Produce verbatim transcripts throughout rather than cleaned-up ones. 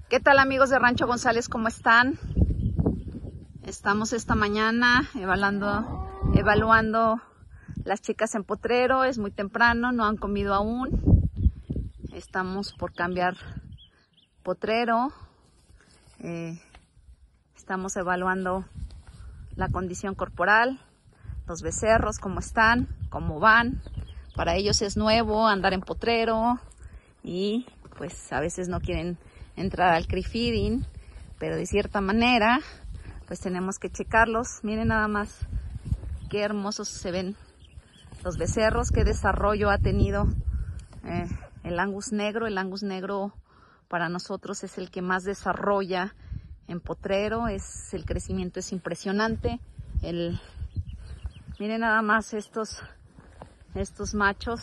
¿Qué tal, amigos de Rancho González? ¿Cómo están? Estamos esta mañana evaluando, evaluando las chicas en potrero. Es muy temprano, no han comido aún. Estamos por cambiar potrero. Eh, estamos evaluando la condición corporal, los becerros, cómo están, cómo van. Para ellos es nuevo andar en potrero y pues a veces no quieren entrar al cree feeding, pero de cierta manera pues tenemos que checarlos. Miren nada más qué hermosos se ven los becerros, qué desarrollo ha tenido eh, el Angus negro. El Angus negro para nosotros es el que más desarrolla en potrero, es el crecimiento es impresionante. El, miren nada más estos, estos machos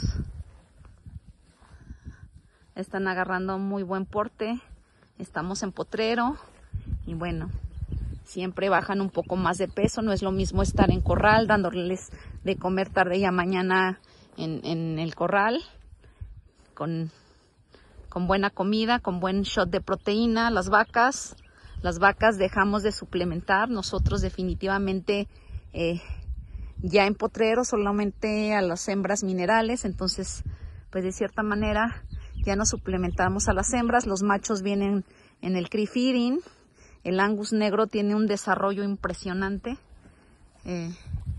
están agarrando muy buen porte. Estamos en potrero y bueno, siempre bajan un poco más de peso. No es lo mismo estar en corral dándoles de comer tarde y a mañana en, en el corral con, con buena comida, con buen shot de proteína. Las vacas, las vacas dejamos de suplementar. Nosotros definitivamente eh, ya en potrero solamente a las hembras minerales. Entonces, pues de cierta manera ya no suplementamos a las hembras. Los machos vienen en el cree feeding. El Angus negro tiene un desarrollo impresionante. Eh,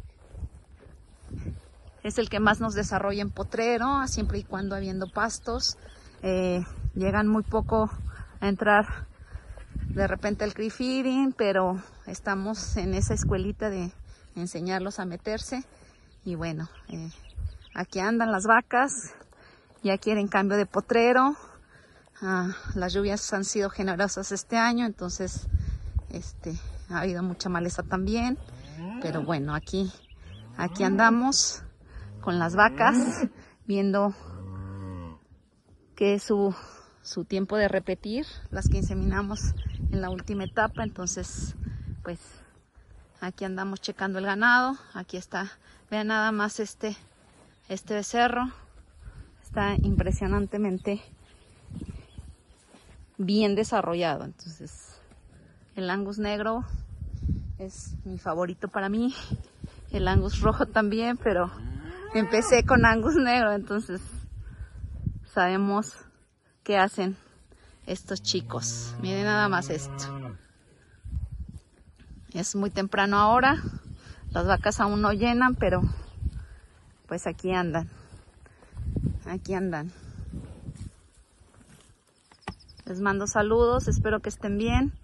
es el que más nos desarrolla en potrero, siempre y cuando habiendo pastos. Eh, llegan muy poco a entrar de repente al cree feeding, pero estamos en esa escuelita de enseñarlos a meterse. Y bueno, eh, aquí andan las vacas. Ya quieren cambio de potrero. Ah, las lluvias han sido generosas este año, entonces este, ha habido mucha maleza también. Pero bueno, aquí, aquí andamos con las vacas, viendo que es su, su tiempo de repetir, las que inseminamos en la última etapa. Entonces, pues aquí andamos checando el ganado. Aquí está, vean nada más este, este becerro. Está impresionantemente bien desarrollado. Entonces el Angus negro es mi favorito para mí, el Angus rojo también, pero empecé con Angus negro, entonces sabemos qué hacen estos chicos. Miren nada más esto. Es muy temprano ahora, las vacas aún no llenan, pero pues aquí andan. Aquí andan. Les mando saludos, espero que estén bien.